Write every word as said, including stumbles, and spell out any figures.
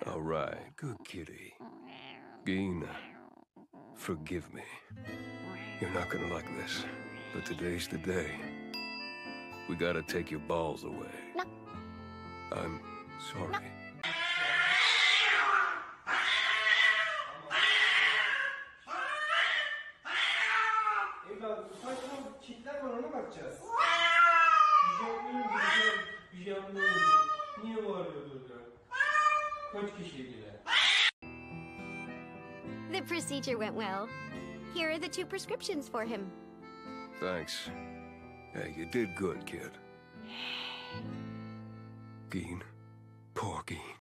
All right, good kitty. Geen, forgive me. You're not gonna like this, but today's the day. We gotta take your balls away. No. I'm sorry. No. Evladım, saçma kitler var, ona bakacağız. Pijamlı pijamlı niye bağırıyor burada? Kaç kişiydiler? The procedure went well. Here are the two prescriptions for him. Thanks. Hey, you did good, kid. Geen. Poor Geen.